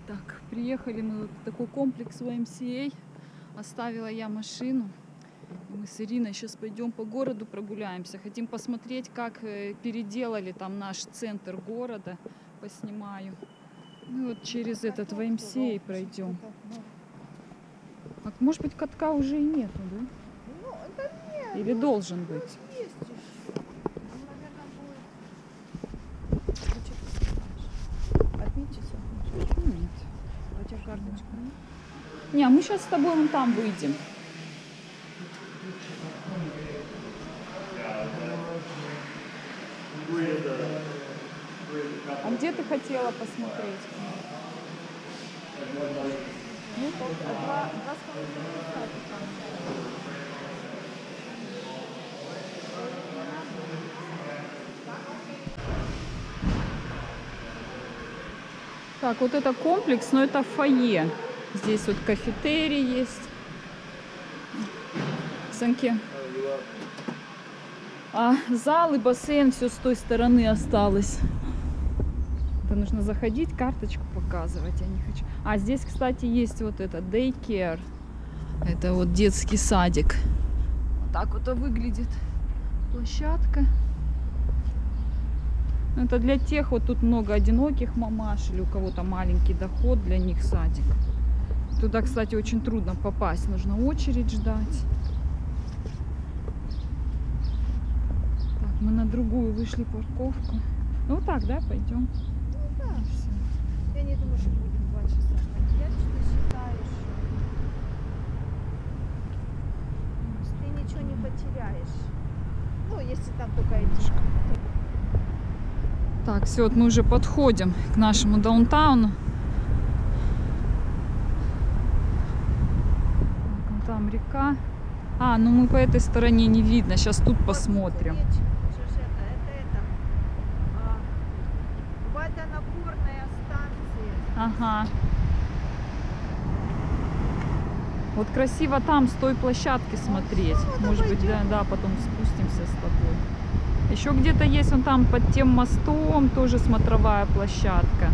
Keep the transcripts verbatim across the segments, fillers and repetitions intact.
Так, приехали мы вот в такой комплекс в эм си эй. Оставила я машину. И мы с Ириной сейчас пойдем по городу прогуляемся. Хотим посмотреть, как переделали там наш центр города. Поснимаю. Ну вот через этот в эм си эй пройдем. А, может быть, катка уже и нету, да? Ну, да нет. Или должен быть? Есть еще. Там, наверное, будет. Ты что-то снимаешь? Отметиться? Нет. У тебя карточка? Не, а мы сейчас с тобой вон там выйдем. А где ты хотела посмотреть? Ну, два, два с половиной часа там. Так, вот это комплекс, но это фойе. Здесь вот кафетерий есть. Санки. А зал и бассейн все с той стороны осталось. Это нужно заходить, карточку показывать. Я не хочу. А здесь, кстати, есть вот это daycare. Это вот детский садик. Вот так вот выглядит площадка. Это для тех, вот тут много одиноких мамаш или у кого-то маленький доход, для них садик. Туда, кстати, очень трудно попасть, нужно очередь ждать. Так, мы на другую вышли парковку. Ну вот так, да, пойдем? Ну да. Все. Я не думаю, что будем два часа стоять. Что считаешь? Ты ничего не потеряешь. Ну, если там только идти. Так, все, вот мы уже подходим к нашему даунтауну. Там река. А, ну мы по этой стороне не видно. Сейчас тут посмотрим. Это, это, это, а, водонапорная станция. Ага. Вот красиво там, с той площадки смотреть. Ну, Может быть, да, да, потом спустимся с тобой. Еще где-то есть вон там под тем мостом тоже смотровая площадка.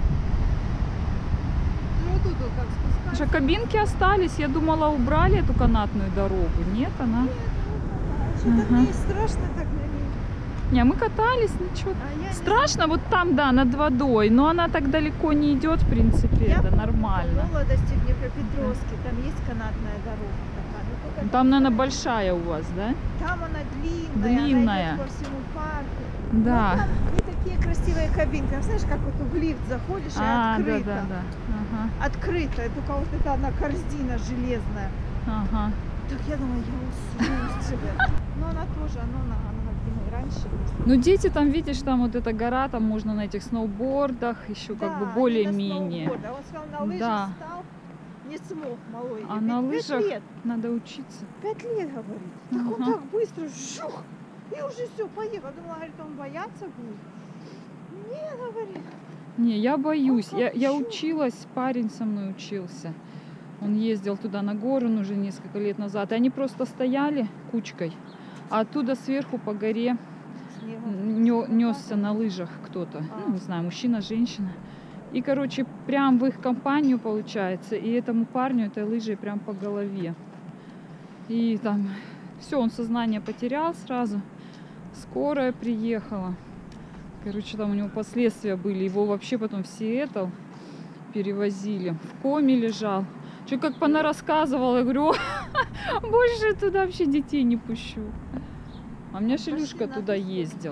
Ну, тут вот как спускаться. Же кабинки остались. Я думала, убрали эту канатную дорогу. Нет, она... Нет, ну, что-то Ага. мне страшно так на ней. Не, мы катались, ничего. А я не Страшно вот там, да, над водой. Но она так далеко не идет, в принципе, Я это помню, нормально. В молодости в Днепропетровске там есть канатная дорога такая. Ну, только Там, наверное, большая у вас, да? там она длинная, Длинная. она идет по всему парку. Да. Но там не такие красивые кабинки. Там, знаешь, как вот в лифт заходишь А, и да, открыто. да, да. Ага, Открыто. И только вот это одна корзина железная. ага. Так я думаю, я усну тебя. Но она тоже, она, она, она где мы раньше ездили. Ну, дети там, видишь, там вот эта гора, там можно на этих сноубордах, еще Да, как бы они на более-менее. сноуборде. А он сказал, на лыжах Да. встал, не смог, малой. А Ведь на пять лыжах лет. надо учиться. Пять лет, говорит. Так он Ага. так быстро, жух, и уже все, поехал. Думала, говорит, он бояться будет. Не, говорит. Не, я боюсь. Он Я, я хочу. училась, парень со мной учился. Он ездил туда на гору уже несколько лет назад. И они просто стояли кучкой, а оттуда сверху по горе несся на лыжах кто-то. Ну, не знаю, мужчина, женщина. И, короче, прям в их компанию, получается, и этому парню этой лыжей прям по голове. И там все, он сознание потерял сразу. Скорая приехала. Короче, там у него последствия были. Его вообще потом в Сиэтл перевозили. В коме лежал. Что как понарассказывала, я говорю, больше туда вообще детей не пущу. А у меня Шелюшка Пошли, туда надо ездил.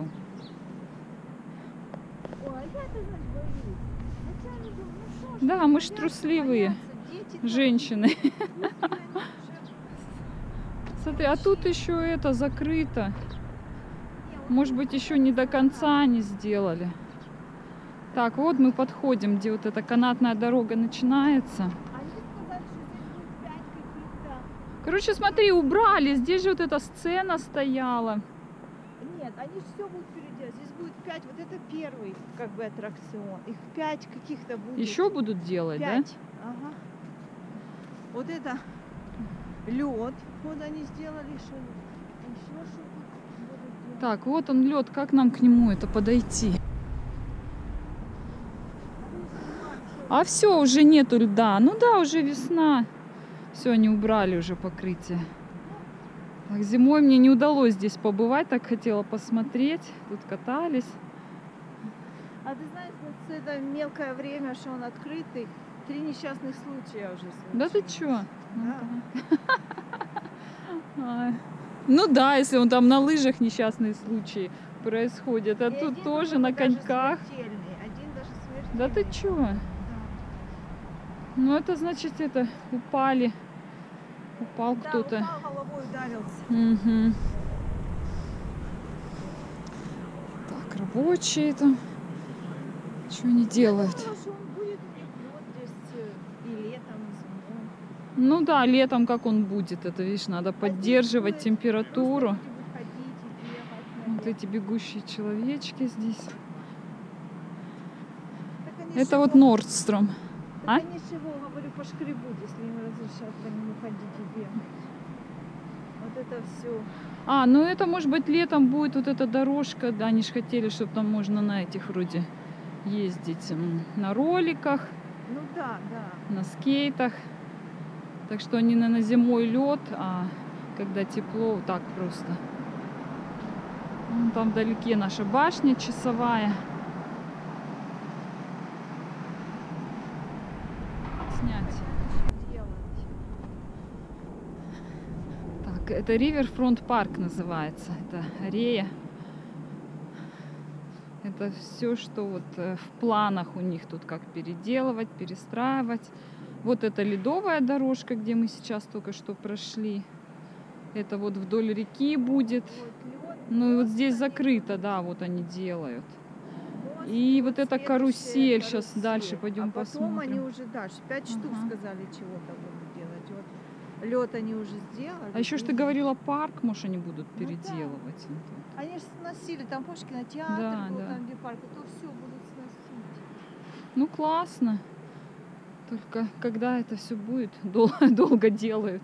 Ой, а я-то, значит, боюсь. Хотя я думаю, ну что ж, Да, мы ж боятся, трусливые боятся, дети там, женщины. пусть они уже- Смотри, а тут еще это закрыто. Не, вот Может быть, еще не до конца они сделали. Так, вот мы подходим, где вот эта канатная дорога начинается. Они сказали, что здесь будет пять каких-то. Короче, смотри, убрали. Здесь же вот эта сцена стояла. Нет, они же все будут переделать. Здесь будет пять. Вот это первый как бы аттракцион. Их пять каких-то будет. Еще будут делать, да? Пять. Ага. Вот это лед. Вот они сделали еще. Еще что-то будут делать. Так, вот он лед. Как нам к нему это подойти? Надо снимать, что А все, уже нету льда. Ну да, уже весна. Все, они убрали уже покрытие. Так, зимой мне не удалось здесь побывать, так хотела посмотреть. Тут катались. А ты знаешь, вот это мелкое время, что он открытый, три несчастных случая уже случилось. Да ты чё? Да. Ну да, если он там на лыжах несчастные случаи происходят, а И тут один, тоже по-моему, на даже коньках. смертельный, один даже смертельный. Да ты чё? Да. Ну это значит, это упали. Упал Да, кто-то. упал, головой ударился. Угу. Так, рабочие там. Что они делают? Я думала, что он будет у них вот здесь и летом, и зимой. Ну да, летом как он будет, это видишь, надо поддерживать будет температуру. просто люди будут ходить и бегать, Вот эти бегущие человечки здесь. Так они Это ж вот его- Нордстром. так а? они ж его, говорю, пошкребут, если им разрешат по нему ходить и бегать. Вот это все. А, ну это может быть летом будет вот эта дорожка. Да, они же хотели, чтобы там можно на этих вроде ездить м, на роликах, Ну да, да. на скейтах. Так что не на, на зимой лед, а когда тепло, вот так просто. Вон там вдалеке наша башня часовая. Снять. Так, это Риверфронт парк называется. Это арея. Это все, что вот э, в планах у них тут, как переделывать, перестраивать. Вот это ледовая дорожка, где мы сейчас только что прошли. Это вот вдоль реки будет. Ну и вот здесь закрыто, да, вот они делают. И вот эта карусель, сейчас дальше пойдем а потом они посмотрим. уже дальше, пять штук Ага. сказали чего-то будут делать. Вот лед они уже сделали. А еще ж ты и- говорила, парк, может, они будут Ну да. переделывать. Вот тут. Они же сносили, там помнишь, кинотеатр Да, был, да. там где парк, это все будут сносить. Ну классно. Только когда это все будет, дол- долго делают.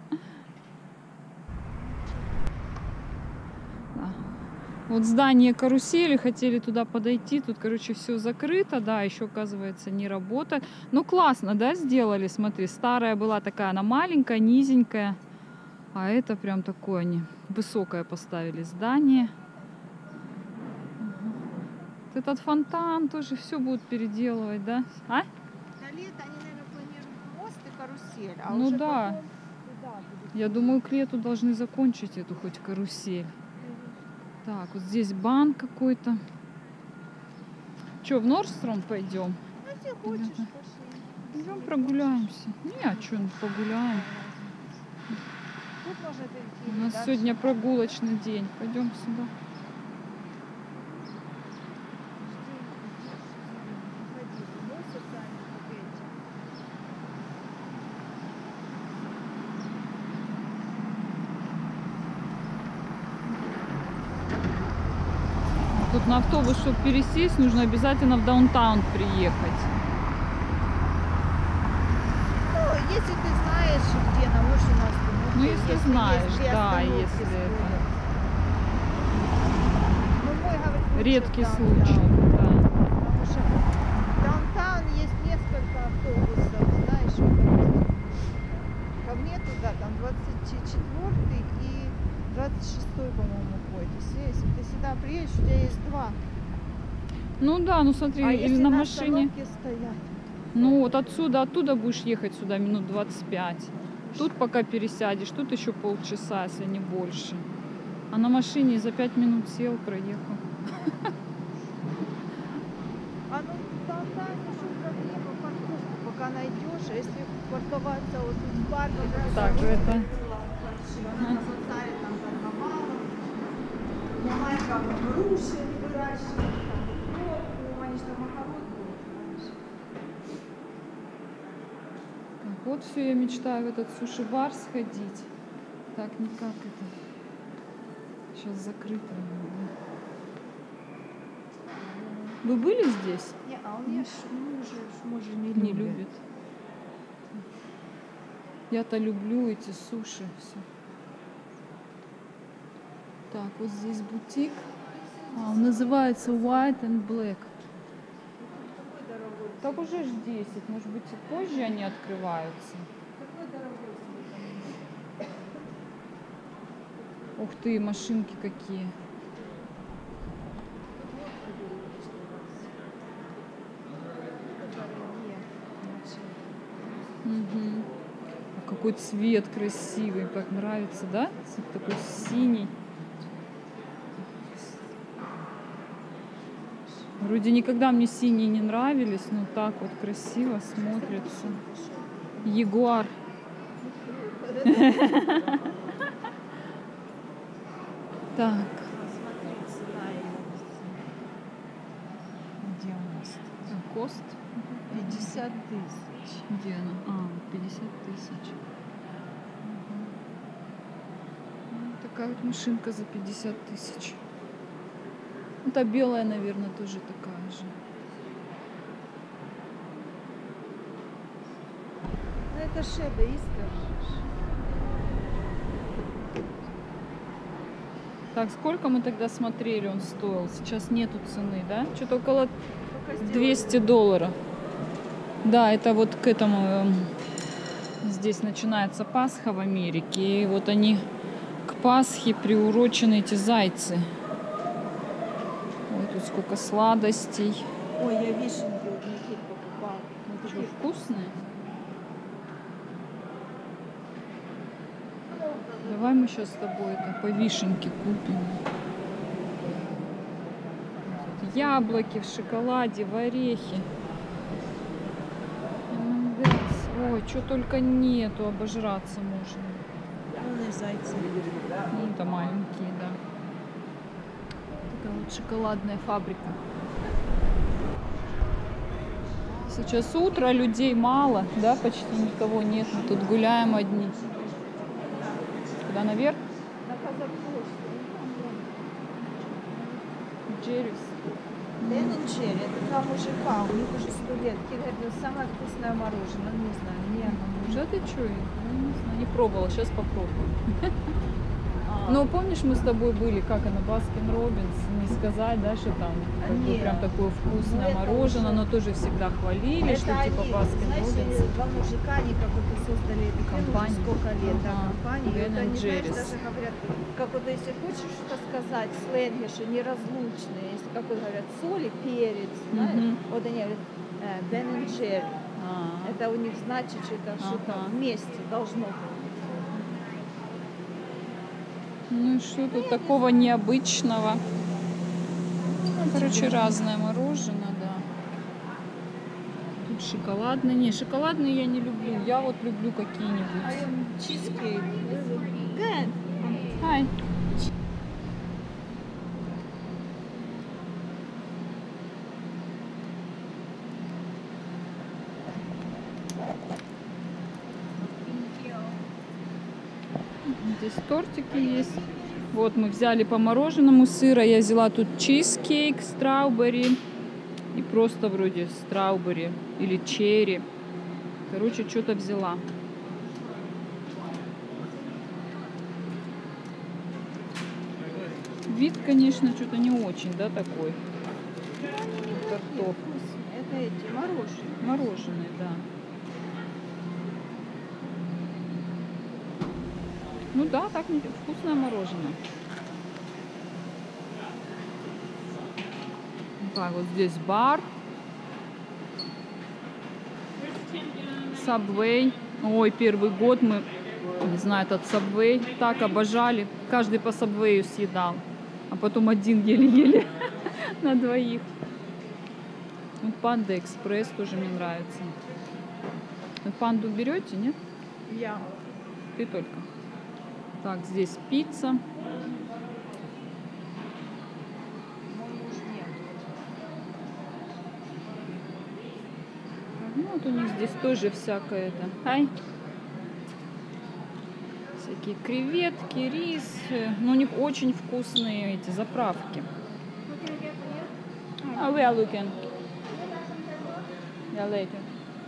Да. Вот здание карусели, хотели туда подойти, тут, короче, все закрыто, да, еще, оказывается, не работает. Ну, классно, да, сделали, смотри, старая была такая, она маленькая, низенькая, а это прям такое они высокое поставили здание. Ага. Вот этот фонтан тоже все будут переделывать, да? А? На лето они, наверное, планируют мост и карусель, а Ну уже да. потом туда будут. Я думаю, к лету должны закончить эту хоть карусель. Так, вот здесь банк какой-то. Че, в Нордстром пойдем? Ну, если хочешь, Да. пошли. Идем прогуляемся. Не, а что, погуляем. Тут можно перейти. У нас дальше. сегодня прогулочный день. Пойдем сюда. Ходи, носятся они, как эти. Тут на автобус, чтобы пересесть, нужно обязательно в даунтаун приехать. Ну, если ты знаешь, где на Мушино остановке. Ну, если есть знаешь, две да, остановки если это сходу. Ну, мой, говорит, лучше редкий в случай. даунтаун. Да. Потому что в даунтаун есть несколько автобусов, знаешь, вот ко мне туда, там двадцать четвёртый и двадцать шестой, по-моему, ходит. Если, если ты сюда приедешь, у тебя есть два. Ну да, ну смотри, А или если на на машине. остановке стоять? Ну вот отсюда, оттуда будешь ехать сюда минут двадцать пять. Тут пока пересядешь, тут еще полчаса, если не больше. А на машине за пять минут сел, проехал. А ну там, да, еще проблема парковку, пока найдешь, а если парковаться вот тут в парке, то Так, это... она на базаре там торговала. Мама как груши выращивает, там укроп, они что макарон будут. Так, вот все, я мечтаю в этот суши-бар сходить. Так, никак это... Сейчас закрыто. наверное. Вы были здесь? Не, а у меня ж муж, муж же не, Не любит. любит. Я-то люблю эти суши. Все. Так, вот здесь бутик. А, он называется White and Black. Какой дорогой. Так уже ж десять, может быть, и позже они открываются. Какой дорогой телефон? Ух ты, машинки какие. Угу. А какой цвет красивый, как нравится, да? Цвет такой синий. Вроде никогда мне синие не нравились, но так вот красиво смотрится. Ягуар. Так. Смотри, цена его. Где у нас? Кост. пятьдесят тысяч. Где она? А, пятьдесят тысяч. Такая вот машинка за пятьдесят тысяч. Ну, та белая, наверное, тоже такая же. Ну это Шеба Истер. Так, сколько мы тогда смотрели, он стоил? Сейчас нету цены, да? Что-то около Только двести долларов. Да, это вот к этому. эм, Здесь начинается Пасха в Америке. И вот они к Пасхе приурочены, эти зайцы. Ой, тут сколько сладостей. Ой, я вишенки у Никит покупала. Ну, что, вкусные? Давай мы сейчас с тобой это по вишенке купим. Тут яблоки в шоколаде, в орехи. М-да. Ой, что только нету, обожраться можно. Полные зайцы. Ну, это маленькие, да. Такая вот шоколадная фабрика. Сейчас утро, людей мало, да, почти никого нет. Мы тут гуляем одни. Куда наверх? На Казахпочте. Джеррис. Бен и Джерри, это два мужика, у них уже сто лет. Кит говорит, ну, самое вкусное мороженое, ну, не знаю, не оно. Уже ты что? Ну, не знаю, не пробовала, сейчас попробую. Но помнишь, мы с тобой были, как она, Баскин Робинс, не сказать, да, что там как бы Нет. прям такое вкусное Ну, это мороженое, уже- но тоже всегда хвалили, что Это типа они, Баскин знаешь, Робинс. два мужика, они какую-то создали эту фирму уже Компанию. сколько лет, да, Ага. компанию. И Ben вот and они, знаешь, Jerry's. даже говорят, как вот если хочешь что-то сказать, в сленге, что неразлучные, если как вот говорят, соль и перец, знаешь, Мгм. вот они говорят, э, Ben and Jerry. А, Это у них значит, что это что-то Ага. вместе должно быть. Ну и что тут такого необычного? Ну, короче, разное мороженое, да. Тут шоколадное. Не, шоколадные я не люблю. Я вот люблю А какие-нибудь. им чизкейк. Good. Ай. Здесь тортики есть. Вот мы взяли по мороженому сыра. Я взяла тут чизкейк, страубери и просто вроде страубери или черри. Короче, что-то взяла. Вид, конечно, что-то не очень, да, такой. Тортов. Это эти мороженые. Мороженое, да. Ну да, так не- вкусное мороженое. Так, вот здесь бар. Subway. Ой, первый год мы, не знаю, этот Subway так обожали. Каждый по Subway съедал. А потом один еле-еле на двоих. Вот Панда Экспресс тоже мне нравится. Вы панду берете, нет? Я. Ты только. Так, здесь пицца. Мой муж нет. Ну, вот у них здесь тоже всякое это. Ай. Всякие креветки, рис. Ну, у них очень вкусные эти заправки. А we are looking. Yeah, later.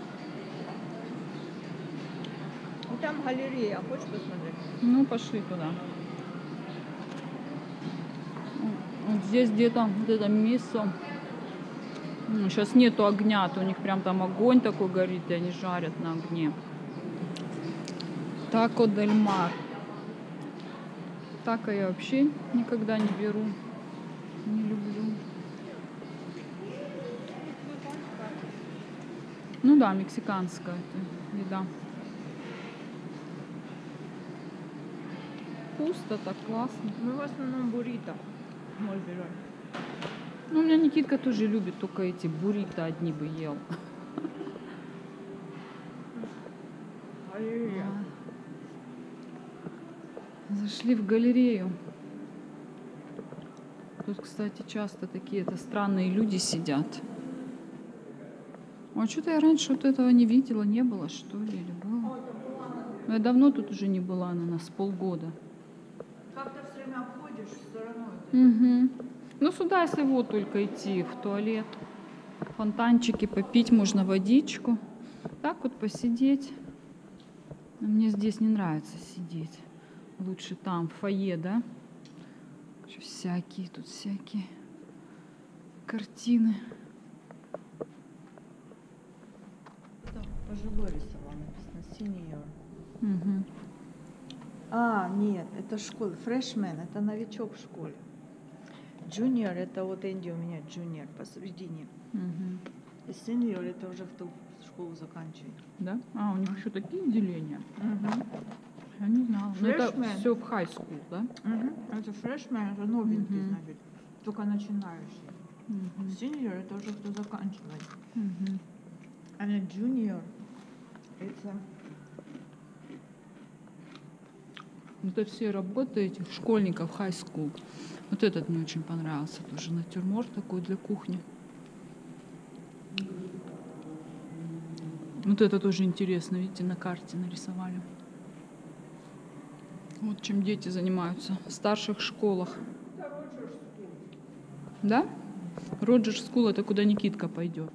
Ну там галерея, хочешь посмотреть? Ну, пошли туда. Вот здесь где-то вот это мясо. Сейчас нету огня, то у них прям там огонь такой горит, и они жарят на огне. Тако дель мар. Тако я вообще никогда не беру. Не люблю. Ну да, мексиканская это еда. Пусто, так классно. Мы в основном буррито. Мой берем. Ну, у меня Никитка тоже любит, только эти буррито одни бы ел. Зашли в галерею. Тут, кстати, часто такие-то странные люди сидят. А что-то я раньше вот этого не видела, не было, что ли, или было? Но я давно тут уже не была, наверное, с полгода. Как-то все время обходишь стороной. Угу. Ну, сюда, если вот только идти в туалет, фонтанчики попить, можно водичку. Так вот посидеть. Но мне здесь не нравится сидеть. Лучше там, в фойе, да? Еще всякие тут, всякие картины. Там пожилой рисовал, написано senior. Угу. А, нет, это школа. Фрешмен, это новичок в школе. Junior, это вот Энди у меня junior посередине. Угу. И senior, это уже в ту школу заканчивает. Да? А, у них еще такие деления? Угу. Я не знала. Но это Freshman. все в high school, да? Угу. Это фрешмен, это новенький, Мгм. значит. Только начинающий. Угу. Senior, это уже кто заканчивает. Угу. А junior, это... Это все работы этих школьников high school. Вот этот мне очень понравился. Тоже натюрморт такой для кухни. Вот это тоже интересно. Видите, на карте нарисовали. Вот чем дети занимаются в старших школах. Да? Роджерс Скул — это куда Никитка пойдет.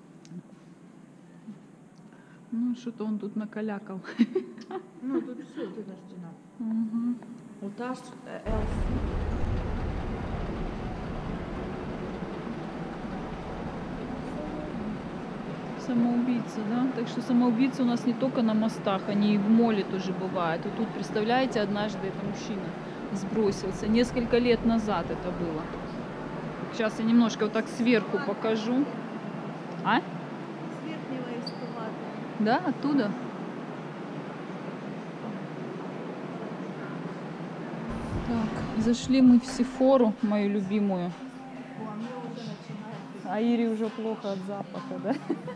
Ну, что-то он тут накалякал. Ну, тут все, вот эта стена. Угу. Вот та ж, э, Эл Си. Самоубийцы, да? Так что самоубийцы у нас не только на мостах, они и в моле тоже бывают. И тут, представляете, однажды это мужчина сбросился. Несколько лет назад это было. Сейчас я немножко вот так сверху покажу. А? С верхнего эскалатора. Да, оттуда? Так, зашли мы в Сефору, мою любимую. О, а мне уже начинает. А Ире уже плохо от запаха, да?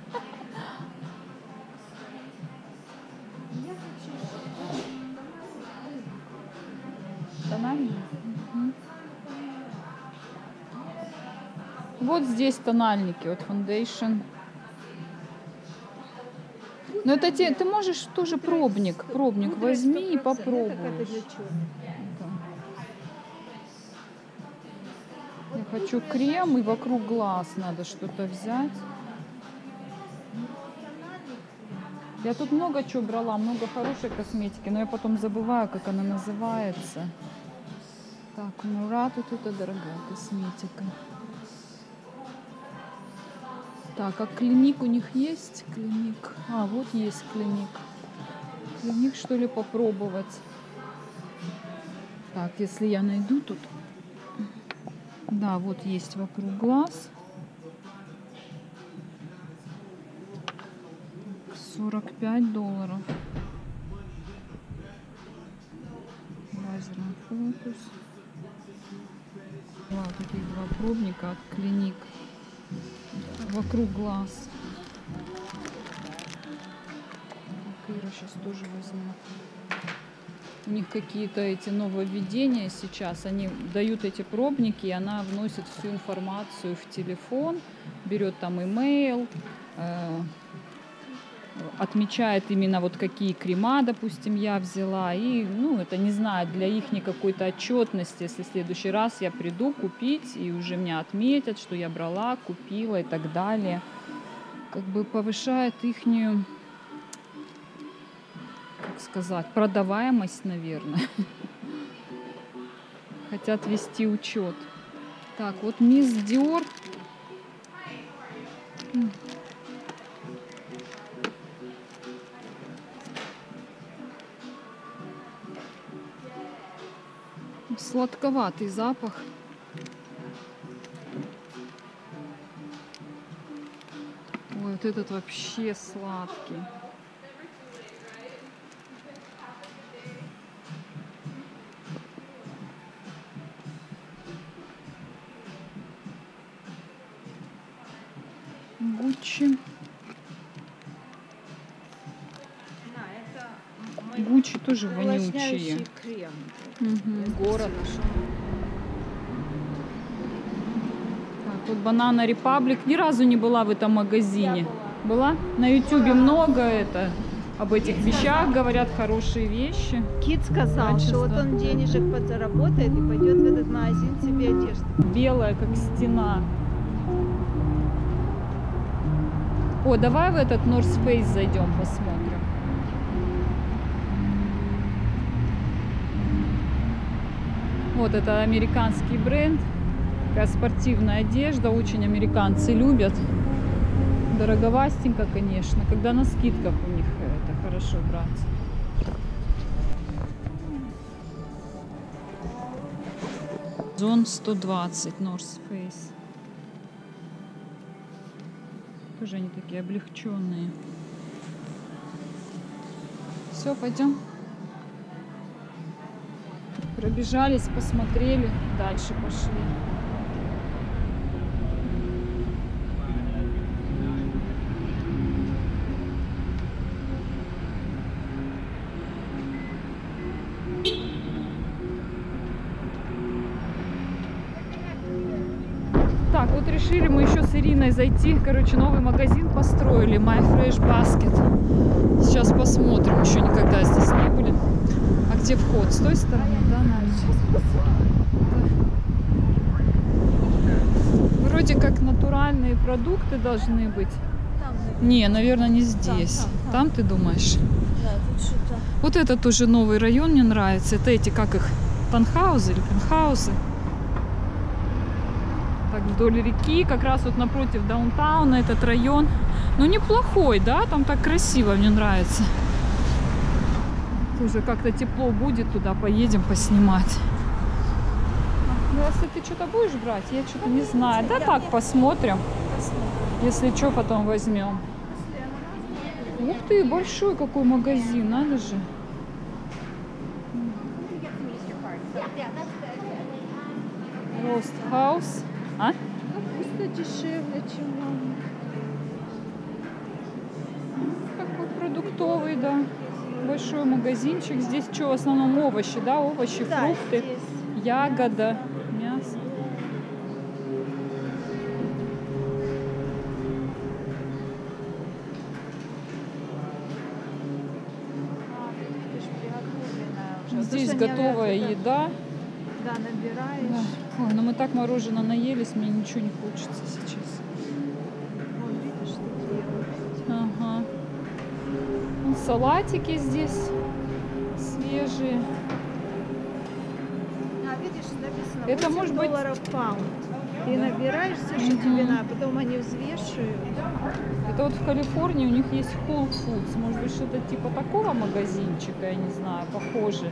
Я хочу Тональный? Мгм. Вот здесь тональники, вот foundation. Но это те, ты можешь тоже пробник, пробник возьми и попробуй. Это для чего? Я хочу крем, и вокруг глаз надо что-то взять. Я тут много чего брала, много хорошей косметики, но я потом забываю, как она называется. Так, Мурат, вот это дорогая косметика. Так, а клиник у них есть? Клиник. А, вот есть клиник. Клиник, что ли, попробовать. Так, если я найду тут. Да, вот есть вокруг глаз. сорок пять долларов. Лазерный фокус. Вот таких два пробника от клиник. Вокруг глаз. Ира сейчас тоже возьмет. У них какие-то эти нововведения сейчас. Они дают эти пробники, и она вносит всю информацию в телефон, берет там имейл, э, отмечает именно вот какие крема, допустим, я взяла. И, ну, это не знаю, для их какой-то отчетности, если в следующий раз я приду купить, и уже меня отметят, что я брала, купила и так далее. Как бы повышает ихнюю, как сказать, продаваемость, наверное. Хотят вести учет. Так, вот мисс Диор. Сладковатый запах. Ой, вот этот вообще сладкий. Гуччи. Гуччи тоже вонючие. Крем. Угу. Город. Так, вот Banana Republic. Ни разу не была в этом магазине. Была? На ютубе много это об этих вещах говорят, хорошие вещи. Кит сказал, что вот он денежек подзаработает и пойдет в этот магазин себе одежду. Белая, как стена. О, давай в этот North Face зайдем, посмотрим. Вот это американский бренд. Такая спортивная одежда. Очень американцы любят. Дороговастенько, конечно. Когда на скидках у них это хорошо брать. Зон сто двадцать North Face. Тоже они такие облегченные. Все, пойдем. Пробежались, посмотрели, дальше пошли. Так, вот решили мы еще с Ириной зайти. Короче, новый магазин построили. My Fresh Basket. Сейчас посмотрим. Еще никогда здесь не были. А где вход? С той стороны? Да, да. Вроде как натуральные продукты должны быть. Там, не, наверное, не здесь. Там, там, там. Там ты думаешь? Да, тут что-то. Вот этот тоже новый район мне нравится. Это эти, как их, таунхаузы или пентхаусы. Так, вдоль реки, как раз вот напротив даунтауна этот район. Ну, неплохой, да? Там так красиво, мне нравится. Уже как-то тепло будет, туда поедем поснимать. Ну, если ты что-то будешь брать, я что-то не знаю. Да так, посмотрим. Если что, потом возьмем. Ух ты, большой какой магазин, надо же. Рост Хаус. А? Капуста дешевле, чем мама. Какой продуктовый, да. Большой магазинчик. Здесь что, в основном овощи, да? Овощи, да, фрукты, здесь ягода, мясо. Здесь готовая еда. Да, набираешь. Да. Ой, но мы так мороженое наелись, мне ничего не хочется сейчас. Ой, видишь, такие. Ага. Вон салатики здесь свежие. А, видишь, написано Это может быть долларов паунд. Ты набираешь все, что Мгм. тебе надо, потом они взвешивают. Это вот в Калифорнии у них есть Whole Foods. Может быть, что-то типа такого магазинчика, я не знаю, похоже.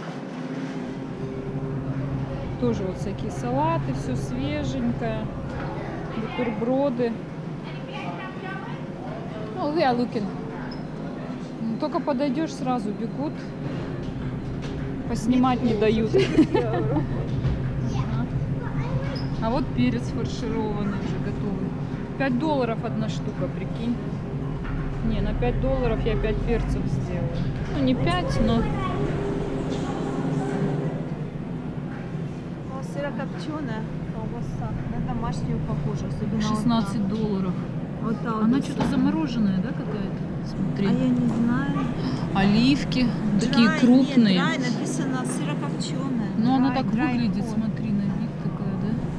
Тоже вот всякие салаты, все свеженькое, бутерброды. Oh, they are looking. Только подойдешь, сразу бегут. Поснимать не дают. Ага. А вот перец фаршированный уже готовый. пять долларов одна штука, прикинь. Не, на пять долларов я пять перцев сделаю. Ну, не пять, но... Сырокопченая колбаса. На домашнюю похожа, особенно шестнадцать вот долларов. Вот та вот Она вот что-то вся. замороженная, да, какая-то? Смотри. А я не знаю. Оливки, такие Драй, крупные. Нет, драй, написано сырокопченая. Ну, она Драй, так драй выглядит, корм. смотри, на вид такая,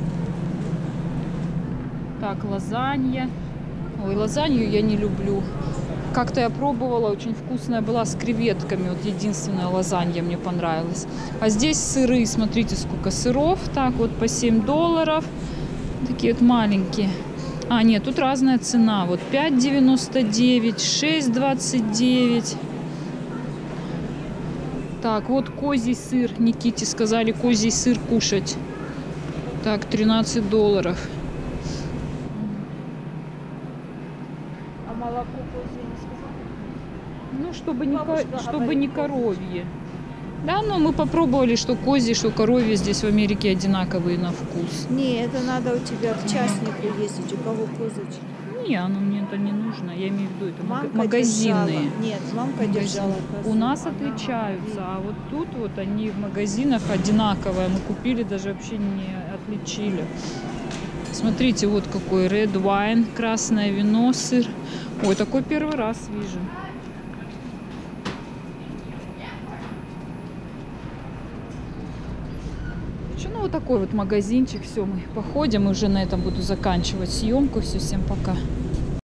да? Так, лазанья. Ой, лазанью я не люблю. Как-то я пробовала, очень вкусная была с креветками. Вот единственная лазанья мне понравилась. А здесь сыры, смотрите, сколько сыров. Так, вот по семь долларов. Такие вот маленькие. А, нет, тут разная цена. Вот пять девяносто девять, шесть двадцать девять. Так, вот козий сыр. Никите сказали козий сыр кушать. Так, тринадцать долларов. А молоко козье не сказала? Ну, чтобы не, ко- Бабушка чтобы не говорит, коровье. Да, но мы попробовали, что козьи, что коровье здесь в Америке одинаковые на вкус. Не, это надо у тебя к частнику ездить, у кого козочки. Не, оно мне это не нужно. Я имею в виду, это мага- Мамка магазинные. держала. Нет, мамка Магазин. держала козу. У нас Она отличаются, говорила. а вот тут вот они в магазинах одинаковые. Мы купили, даже вообще не отличили. Смотрите, вот какой red wine, красное вино, сыр. Ой, такой первый раз вижу. Ну, вот такой вот магазинчик. Все, мы походим. И уже на этом буду заканчивать съемку. Все, всем пока.